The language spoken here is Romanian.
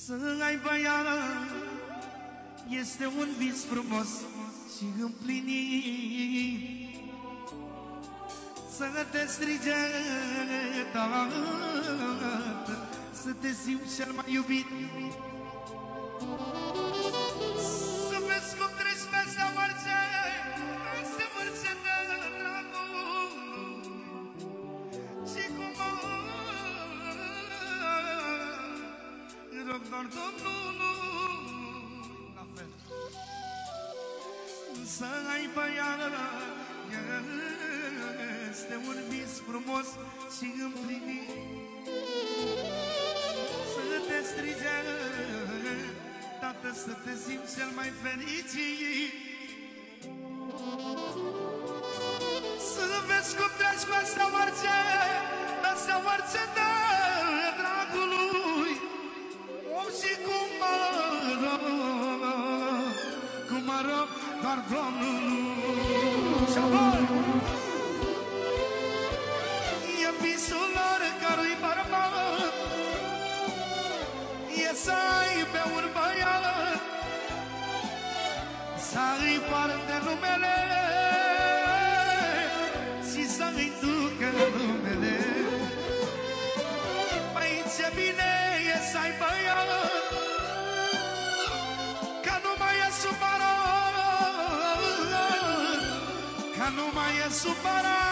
Să ai băiat este un vis frumos și împlinit. Să te strige tată, să te simți cel mai iubit. Să vezi cum treci peste orice, peste orice de dragul. Și cum rog doar Domnul, la fel. Să ai băiat este un vis frumos și împlinit. Să te strige tată, să te simți cel mai fericit. Să vezi cum treci peste orice, peste orice de dragul lui. Și cum mă rog doar Domnul. Și apoi e visul oricărui bărbat, e să aibă un băiat, să-i poarte numele și să-i ducă numele. Păi ce bine e să ai băiat, că nu mai e supărat, că nu mai e supărat.